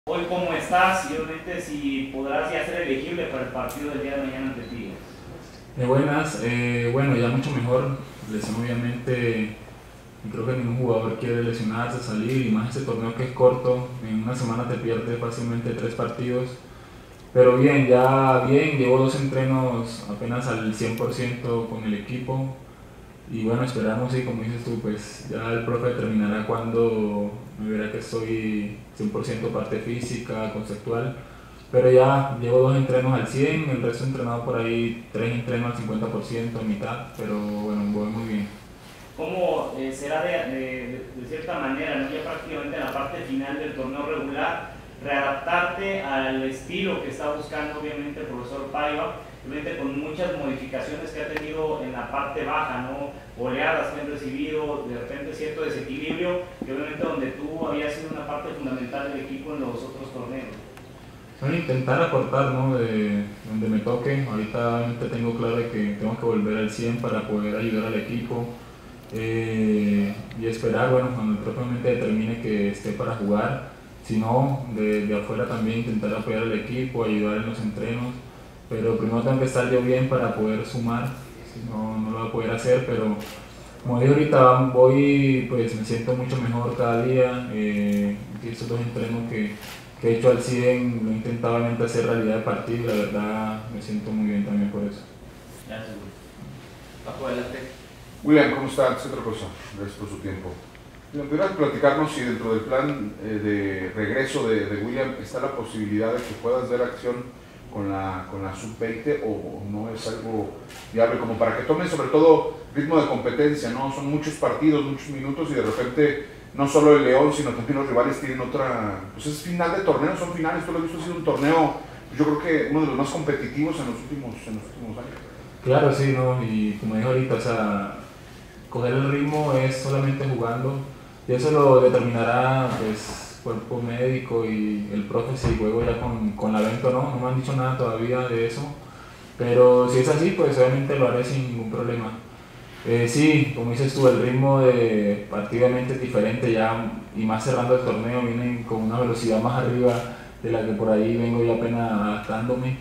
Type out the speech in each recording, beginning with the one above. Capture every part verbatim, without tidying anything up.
Hoy cómo estás y obviamente si podrás ya ser elegible para el partido del día de mañana ante Tigres. Eh, buenas, eh, bueno, ya mucho mejor. Lesión obviamente, y creo que ningún jugador quiere lesionarse, salir, y más ese torneo que es corto, en una semana te pierdes fácilmente tres partidos. Pero bien, ya bien, llevo dos entrenos apenas al cien por ciento con el equipo. Y bueno, esperamos y como dices tú, pues ya el profe determinará cuando me verá que estoy cien por ciento parte física, conceptual. Pero ya llevo dos entrenos al cien, el resto he entrenado por ahí tres entrenos al cincuenta por ciento, mitad, pero bueno, voy muy bien. ¿Cómo eh, será de, de, de, cierta manera, ¿no? Ya prácticamente en la parte final del torneo regular, readaptarte al estilo que está buscando obviamente el profesor Paiva, obviamente con muchas modificaciones que ha tenido en la parte baja, ¿no? Oleadas que han recibido, de repente cierto desequilibrio, y obviamente donde tú habías sido una parte fundamental del equipo en los otros torneos? Bueno, intentar aportar, ¿no? De donde me toque. Ahorita obviamente tengo claro de que tengo que volver al cien para poder ayudar al equipo. Eh, y esperar, bueno, cuando el propiamente determine que esté para jugar. Si no, de, de afuera también intentar apoyar al equipo, ayudar en los entrenos. Pero primero tengo que estar yo bien para poder sumar. Si no, no lo voy a poder hacer, pero como digo ahorita, voy, pues me siento mucho mejor cada día. Eh, estos dos entrenos que que he hecho al cien, lo he intentado obviamente hacer realidad de partido y la verdad me siento muy bien también por eso. Gracias, Paco, adelante. William, ¿cómo está? Es otra cosa. Gracias por su tiempo. ¿Podrías platicarnos si dentro del plan eh, de regreso de, de William está la posibilidad de que puedas ver acción con la, con la sub veinte o no es algo viable como para que tomen sobre todo ritmo de competencia, ¿no? Son muchos partidos, muchos minutos y de repente no solo el León, sino también los rivales tienen otra, pues es final de torneo, son finales, tú lo has visto, ha sido un torneo, yo creo que uno de los más competitivos en los últimos, en los últimos años. Claro, sí, ¿no? Y como dije ahorita, o sea, coger el ritmo es solamente jugando y eso lo determinará, pues, cuerpo médico y el profe si juego ya con, con la venta o no, no me han dicho nada todavía de eso, pero si es así, pues obviamente lo haré sin ningún problema. Eh, sí, como dices tú, el ritmo de partido obviamente es diferente ya, y más cerrando el torneo, vienen con una velocidad más arriba de la que por ahí vengo yo apenas adaptándome,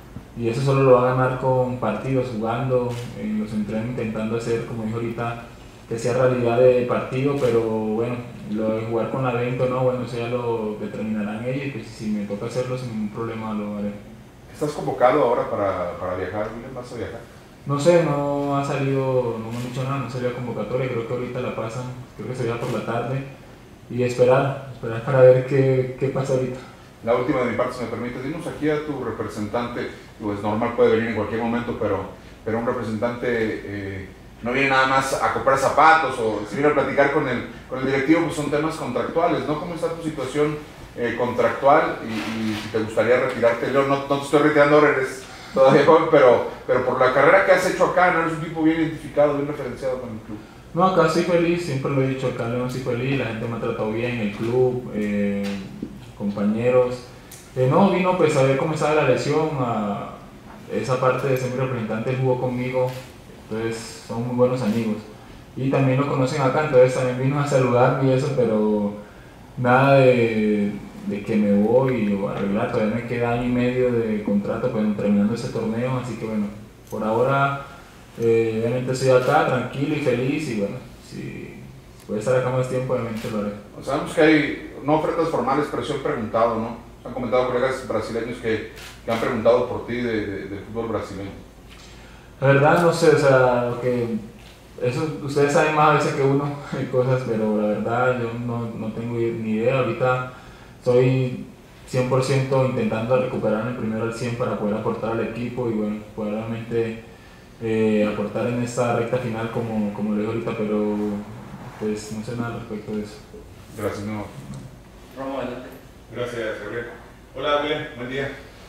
y eso solo lo va a ganar con partidos, jugando, en los entrenos intentando hacer, como dijo ahorita, que sea realidad de partido, pero bueno, lo de jugar con la veinte o no, bueno, eso ya lo determinarán ellos, y pues si me toca hacerlo sin ningún problema lo haré. ¿Estás convocado ahora para, para viajar, William? ¿Vas a viajar? No sé, no ha salido, no me han dicho nada, no salió a convocatoria, creo que ahorita la pasan, creo que sería por la tarde, y esperar, esperar para ver qué, qué pasa ahorita. La última de mi parte, si me permites, dinos aquí a tu representante, pues normal puede venir en cualquier momento, pero, pero un representante eh, no viene nada más a comprar zapatos o si viene a platicar con el, con el directivo, pues son temas contractuales, ¿no? ¿Cómo está tu situación eh, contractual y, y si te gustaría retirarte? Yo no, no te estoy retirando ahora, eres todavía joven, pero, pero por la carrera que has hecho acá, ¿no? Eres un tipo bien identificado, bien referenciado con el club. No, acá estoy feliz, siempre lo he dicho, acá no estoy feliz, la gente me ha tratado bien, el club, eh, compañeros. Eh, no, vino pues a ver cómo estaba la lesión, a esa parte de ser mi representante, él jugó conmigo, entonces son muy buenos amigos. Y también lo conocen acá, entonces también vino a saludarme y eso, pero nada de, de que me voy o arreglar, todavía me queda año y medio de contrato pues, terminando ese torneo, así que bueno, por ahora eh, obviamente estoy acá tranquilo y feliz y bueno, si puede estar acá más tiempo obviamente lo haré. Sabemos que hay, no ofertas formales, pero sí han preguntado, ¿no? Han comentado colegas brasileños que, que han preguntado por ti de, de, del fútbol brasileño. La verdad no sé, o sea, lo que eso ustedes saben más a veces que uno hay cosas, pero la verdad yo no, no tengo ni idea. Ahorita estoy cien por ciento intentando recuperarme primero al cien para poder aportar al equipo y bueno, poder realmente eh, aportar en esta recta final como, como lo digo ahorita, pero pues no sé nada al respecto de eso. Gracias, no. Romo, adelante. Gracias, Gabriel. Hola, William, buen día.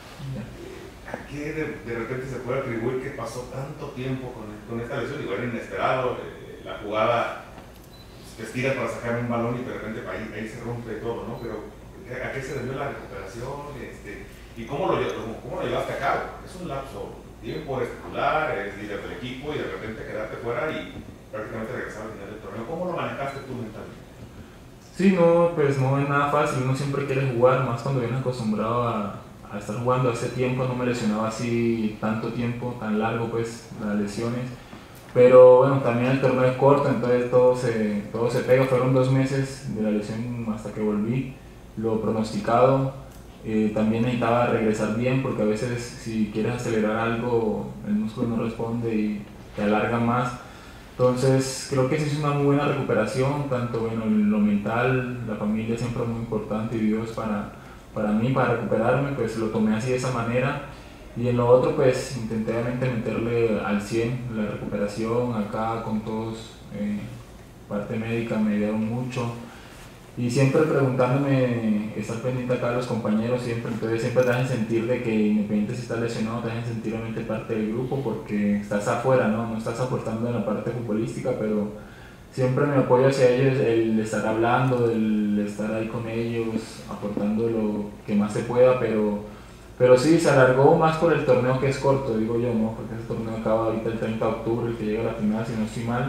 ¿A qué de, de repente se puede atribuir que pasó tanto tiempo con, con esta lesión? Igual inesperado, eh, la jugada pues, te estira para sacar un balón y de repente ahí, ahí se rompe todo, ¿no? Pero ¿a qué se debió la recuperación? Este, ¿Y cómo lo, cómo, cómo lo llevaste a cabo? Es un lapso de tiempo, eres titular, eres líder del equipo y de repente quedarte fuera y prácticamente regresar al final del torneo. ¿Cómo lo manejaste tú mentalmente? Sí, no, pues no es nada fácil, uno siempre quiere jugar, más cuando viene acostumbrado a, a estar jugando. Hace tiempo no me lesionaba así tanto tiempo, tan largo pues las lesiones, pero bueno, también el torneo es corto, entonces todo se, todo se pega. Fueron dos meses de la lesión hasta que volví, lo pronosticado. Eh, también necesitaba regresar bien, porque a veces si quieres acelerar algo el músculo no responde y te alarga más. Entonces creo que sí es una muy buena recuperación, tanto bueno, en lo mental, la familia siempre es muy importante y Dios para, para mí, para recuperarme, pues lo tomé así de esa manera. Y en lo otro pues intenté obviamente meterle al cien la recuperación, acá con todos, eh, parte médica me ayudaron mucho. Y siempre preguntándome, estar pendiente acá de los compañeros, siempre, entonces siempre te hacen sentir de que independiente si estás lesionado, te hacen sentir realmente parte del grupo porque estás afuera, ¿no? No estás aportando en la parte futbolística, pero siempre me apoyo hacia ellos, el estar hablando, el estar ahí con ellos, aportando lo que más se pueda, pero, pero sí, se alargó más por el torneo que es corto, digo yo, ¿no? Porque ese torneo acaba ahorita el treinta de octubre, el que llega a la final, si no estoy mal,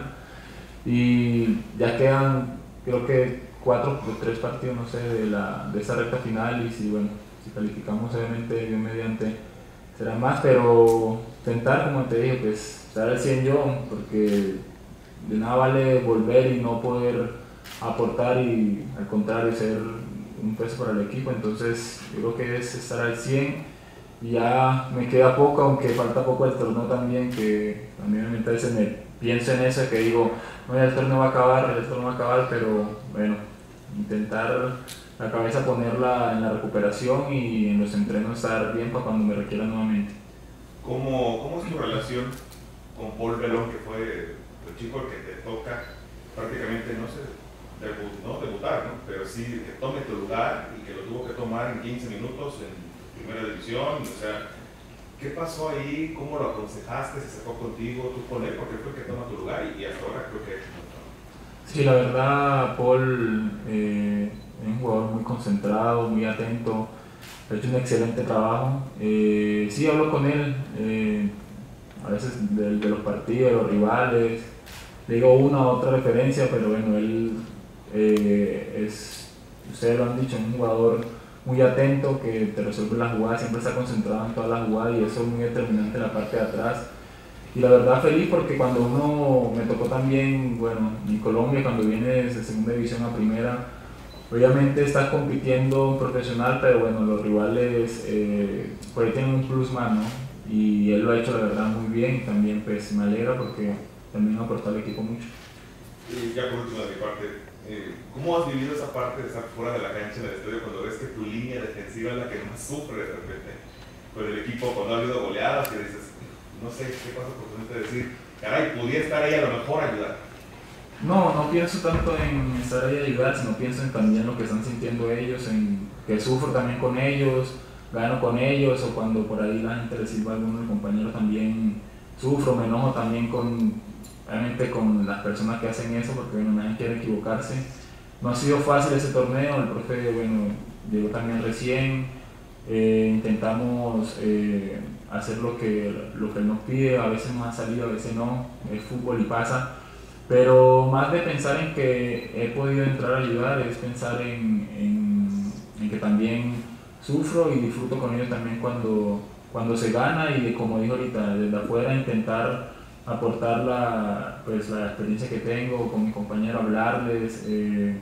y ya quedan, creo que cuatro o tres partidos, no sé, de, la, de esa recta final, y si, bueno, si calificamos obviamente Dios mediante será más, pero intentar, como te dije, pues estar al cien yo, porque de nada vale volver y no poder aportar y al contrario ser un peso para el equipo. Entonces yo creo que es estar al cien y ya me queda poco, aunque falta poco el torneo también, que también a veces me pienso en eso, que digo, no, ya el torneo va a acabar, el torneo va a acabar, pero bueno, intentar la cabeza ponerla en la recuperación y en los entrenos estar bien para cuando me requiera nuevamente. ¿Cómo, cómo es tu relación con Paul Belón, que fue el chico que te toca prácticamente, no sé, debut, no debutar, ¿no? Pero sí que tome tu lugar y que lo tuvo que tomar en quince minutos en primera división? O sea, ¿qué pasó ahí? ¿Cómo lo aconsejaste? ¿Se sacó contigo? ¿Tú con él? Porque fue el que toma tu lugar y, y hasta ahora creo que... Sí, la verdad, Paul eh, es un jugador muy concentrado, muy atento, ha hecho un excelente trabajo. Eh, sí, hablo con él, eh, a veces de, de los partidos, de los rivales, le digo una u otra referencia, pero bueno, él eh, es, ustedes lo han dicho, es un jugador muy atento, que te resuelve las jugadas, siempre está concentrado en todas las jugadas y eso es muy determinante en la parte de atrás. Y la verdad feliz porque cuando uno, me tocó también, bueno, en Colombia, cuando vienes de segunda división a primera, obviamente estás compitiendo profesional, pero bueno, los rivales eh, por ahí tienen un plus más, ¿no? Y él lo ha hecho la verdad muy bien y también pues me alegra porque también ha aportado al equipo mucho. Y ya por último de mi parte, eh, ¿cómo has vivido esa parte de estar fuera de la cancha en el estadio cuando ves que tu línea defensiva es la que más sufre de repente con el equipo, cuando ha habido goleadas que dices, no sé qué pasa por tu mente decir, caray, pudiera estar ahí a lo mejor a ayudar? No, no pienso tanto en estar ahí a ayudar, sino pienso en también lo que están sintiendo ellos, en que sufro también con ellos, gano con ellos, o cuando por ahí la gente le sirva a alguno del compañero también sufro, me enojo también con, obviamente con las personas que hacen eso, porque bueno, nadie quiere equivocarse. No ha sido fácil ese torneo, el profe bueno, llegó también recién, eh, intentamos eh, hacer lo que, lo que él nos pide, a veces nos ha salido, a veces no, es fútbol y pasa. Pero más de pensar en que he podido entrar a ayudar, es pensar en, en, en que también sufro y disfruto con ellos también cuando, cuando se gana y como digo ahorita, desde afuera intentar aportar la, pues, la experiencia que tengo con mi compañero, hablarles, eh,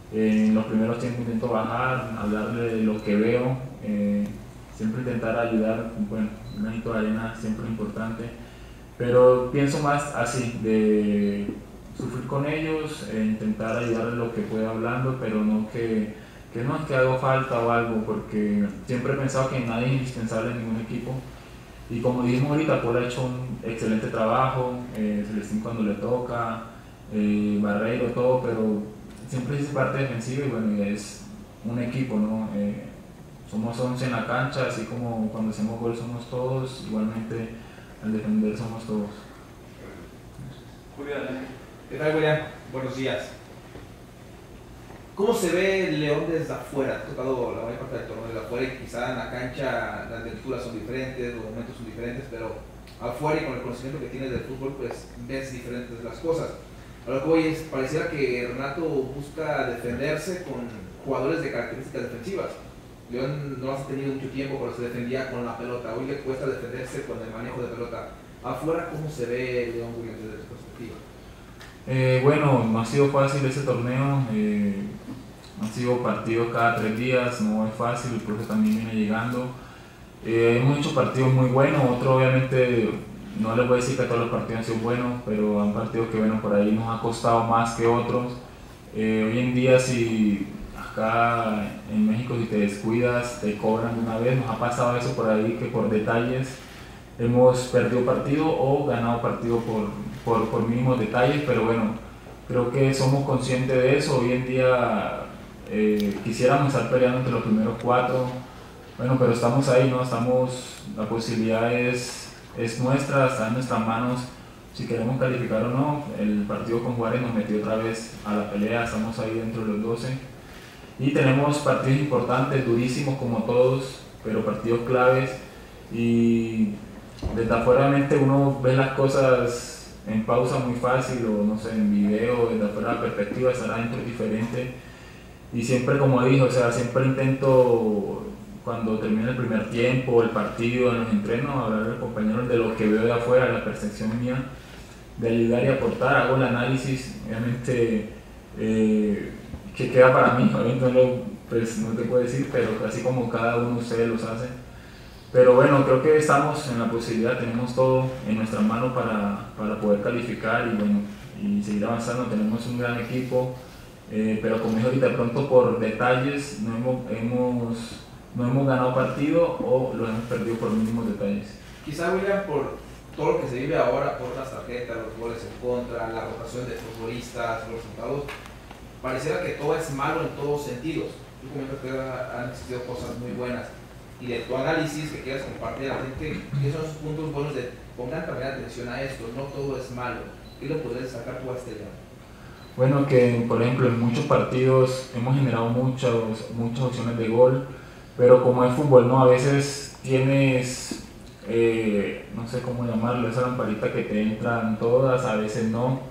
en los primeros tiempos intento bajar, hablarles de lo que veo, eh, siempre intentar ayudar, bueno, un granito de arena siempre es importante, pero pienso más así, de sufrir con ellos, e intentar ayudarles lo que pueda hablando, pero no que, que no es que hago falta o algo, porque siempre he pensado que nadie es indispensable en ningún equipo. Y como dijimos ahorita, Paul ha hecho un excelente trabajo, eh, Celestín cuando le toca, eh, Barreiro, todo, pero siempre es parte defensiva y bueno, es un equipo, ¿no? Eh, somos once en la cancha, así como cuando hacemos gol somos todos, igualmente al defender somos todos. Julián. ¿Qué tal, William? Buenos días. ¿Cómo se ve el León desde afuera? Has tocado la mayor parte del torneo desde afuera y quizá en la cancha las lecturas son diferentes, los momentos son diferentes, pero afuera y con el conocimiento que tienes del fútbol, pues ves diferentes las cosas. A lo que voy es, pareciera que Renato busca defenderse con jugadores de características defensivas. León no ha tenido mucho tiempo, pero se defendía con la pelota. Hoy le cuesta defenderse con el manejo de pelota. Afuera, ¿cómo se ve León Williams desde su perspectiva? Eh, bueno, no ha sido fácil ese torneo. Eh, han sido partidos cada tres días, no es fácil, el profe también viene llegando. Eh, hemos hecho partidos muy buenos, otros obviamente no les voy a decir que todos los partidos han sido buenos, pero han partidos que bueno, por ahí nos ha costado más que otros. Eh, hoy en día si acá en México si te descuidas te cobran una vez, nos ha pasado eso por ahí que por detalles hemos perdido partido o ganado partido por, por, por mínimos detalles, pero bueno, creo que somos conscientes de eso. Hoy en día eh, quisiéramos estar peleando entre los primeros cuatro. Bueno, pero estamos ahí, ¿no? Estamos, la posibilidad es, es nuestra, está en nuestras manos si queremos calificar o no. El partido con Juárez nos metió otra vez a la pelea, estamos ahí dentro de los doce. Y tenemos partidos importantes, durísimos como todos, pero partidos claves. Y desde afuera mente uno ve las cosas en pausa muy fácil o no sé, en video, desde afuera la perspectiva, estar adentro es diferente. Y siempre, como dije, o sea, siempre intento cuando termina el primer tiempo, el partido, en los entrenos, hablar a los compañeros de lo que veo de afuera, la percepción mía, de ayudar y aportar, hago el análisis, obviamente, eh, que queda para mí, obviamente no, lo, pues, no te puedo decir, pero así como cada uno de ustedes los hace. Pero bueno, creo que estamos en la posibilidad, tenemos todo en nuestras manos para, para poder calificar y, bueno, y seguir avanzando, tenemos un gran equipo, eh, pero como dije ahorita, de pronto por detalles no hemos... hemos no hemos ganado partido o lo hemos perdido por mínimos detalles. Quizá, William, por todo lo que se vive ahora, por las tarjetas, los goles en contra, la rotación de futbolistas, los resultados, pareciera que todo es malo en todos sentidos. Tú comentas que han existido cosas muy buenas y de tu análisis que quieras compartir a la gente, ¿qué son los puntos buenos de pongan también atención a esto? No todo es malo. ¿Qué lo podrías sacar tú a este lado? Bueno, que por ejemplo en muchos partidos hemos generado muchas, muchas opciones de gol, pero como es fútbol, ¿no? A veces tienes, eh, no sé cómo llamarlo, esa lamparita que te entran todas, a veces no,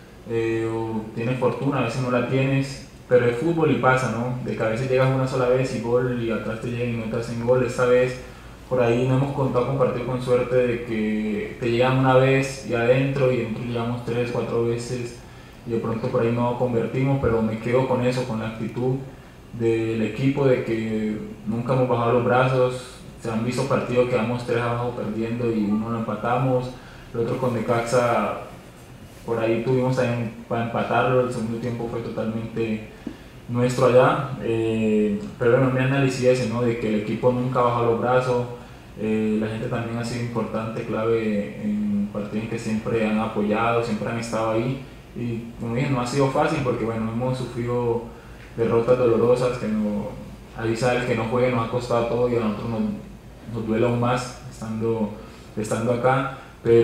eh, o tienes fortuna, a veces no la tienes, pero es fútbol y pasa, ¿no? De que a veces llegas una sola vez y gol y atrás te llegan y no te hacen gol. Esta vez por ahí no hemos contado con partido con suerte de que te llegan una vez y adentro y dentro llegamos tres, cuatro veces y de pronto por ahí no convertimos, pero me quedo con eso, con la actitud del equipo, de que nunca hemos bajado los brazos. Se han visto partidos que vamos tres abajo perdiendo y uno lo empatamos, el otro con Necaxa por ahí tuvimos también para empatarlo, el segundo tiempo fue totalmente nuestro allá, eh, pero bueno, mi análisis es ese, ¿no? De que el equipo nunca ha bajado los brazos, eh, la gente también ha sido importante, clave en partidos que siempre han apoyado, siempre han estado ahí y como dije, no ha sido fácil porque bueno, hemos sufrido derrotas dolorosas que no, ahí sabes que no juegue nos ha costado todo y a nosotros nos, nos duele aún más estando, estando acá,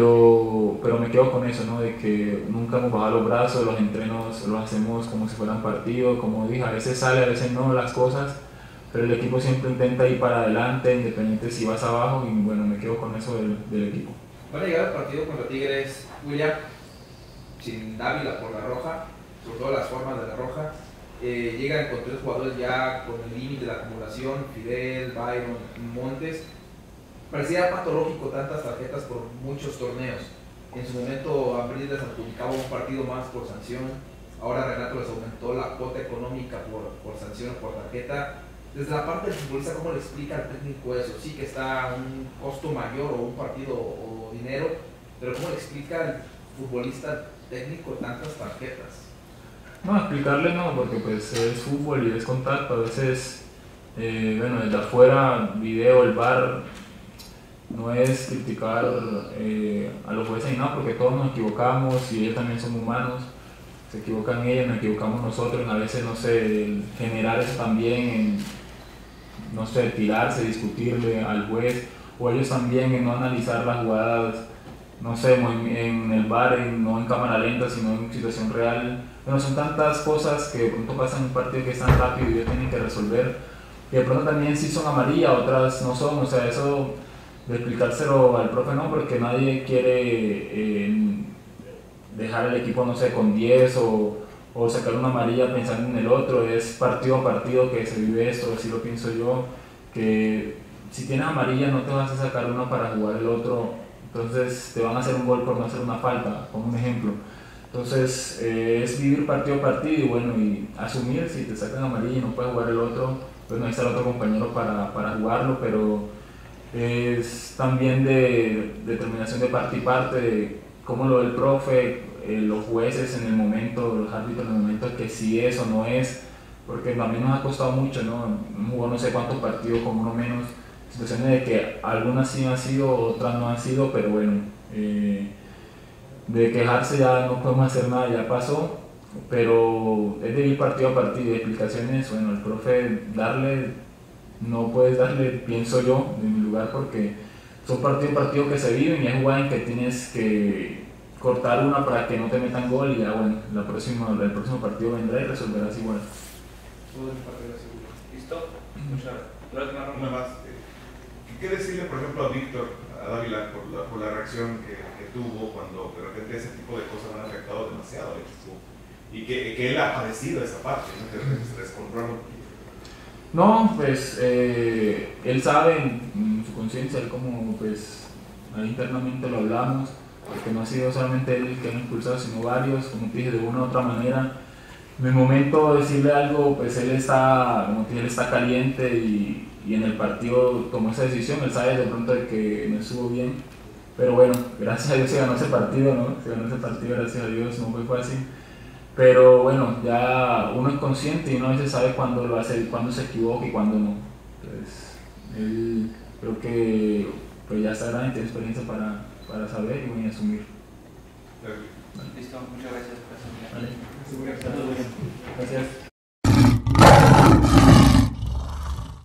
pero, pero me quedo con eso, ¿no? De que nunca hemos bajado los brazos, los entrenos los hacemos como si fueran partidos, como dije, a veces sale, a veces no las cosas, pero el equipo siempre intenta ir para adelante, independiente si vas abajo y bueno, me quedo con eso del, del equipo. Van a llegar al partido contra Tigres, William, sin Dávila por la roja, sobre todo las formas de la roja. Eh, llegan con tres jugadores ya con el límite de la acumulación, Fidel, Byron, Montes. Parecía patológico tantas tarjetas por muchos torneos. En su momento Abril les adjudicaba un partido más por sanción, ahora Renato les aumentó la cuota económica por, por sanción o por tarjeta. Desde la parte del futbolista, ¿cómo le explica al técnico eso? Sí que está un costo mayor o un partido o dinero, pero ¿cómo le explica al futbolista técnico tantas tarjetas? No, explicarle no, porque pues es fútbol y es contacto, a veces, eh, bueno, desde afuera, video, el V A R, no es criticar eh, a los jueces y nada, porque todos nos equivocamos y ellos también son humanos, se equivocan ellos, nos equivocamos nosotros, a veces, no sé, generar eso también, en, no sé, tirarse, discutirle al juez, o ellos también en no analizar las jugadas, no sé, en el V A R, en, no en cámara lenta, sino en situación real. Bueno, son tantas cosas que de pronto pasan en un partido que es tan rápido y ellos tienen que resolver, y de pronto también sí son amarillas, otras no son, o sea, eso de explicárselo al profe no, porque nadie quiere eh, dejar el equipo, no sé, con diez o, o sacar una amarilla pensando en el otro. Es partido a partido que se vive esto, así lo pienso yo, que si tienes amarilla no te vas a sacar uno para jugar el otro, entonces te van a hacer un gol por no hacer una falta, como un ejemplo. Entonces eh, es vivir partido a partido y bueno, y asumir si te sacan amarilla y no puedes jugar el otro, pues no está el otro compañero para, para jugarlo, pero es también de determinación de parte y parte, de cómo lo ve el profe, eh, los jueces en el momento, los árbitros en el momento, que si es o no es, porque a mí nos ha costado mucho, ¿no? Hemos jugado no sé cuántos partidos con uno menos, situaciones de que algunas sí han sido, otras no han sido, pero bueno, eh, de quejarse ya no podemos hacer nada, ya pasó, pero es de ir partido a partido, explicaciones, bueno, el profe darle, no puedes darle, pienso yo, de mi lugar, porque son partido a partido que se viven y hay jugadas en que tienes que cortar una para que no te metan gol y ya bueno, la próxima, el próximo partido vendrá y resolverás igual. ¿Listo? Muchas gracias. Una más. ¿Qué decirle, por ejemplo, a Víctor, a Dávila, por la, por la reacción que, que tuvo cuando de repente ese tipo de cosas han afectado demasiado al equipo? Y que, que él ha padecido esa parte, ¿no? Que se descontrola un poquito. No, pues eh, él sabe en, en su conciencia, él como pues ahí internamente lo hablamos, porque no ha sido solamente él el que ha impulsado, sino varios, como te dije, de una u otra manera. En el momento de decirle algo, pues él está, como te dije, él está caliente y, y en el partido tomó esa decisión, él sabe de pronto de que no estuvo bien, pero bueno, gracias a Dios se ganó ese partido, ¿no? Se ganó ese partido, gracias a Dios, no fue fácil. Pero bueno, ya uno es consciente y uno a veces sabe cuándo lo hace, cuándo se equivoca y cuándo no. Entonces, él creo que pues ya está grande y tiene experiencia para, para saber y voy a asumir. Listo, muchas gracias. Vale. Gracias.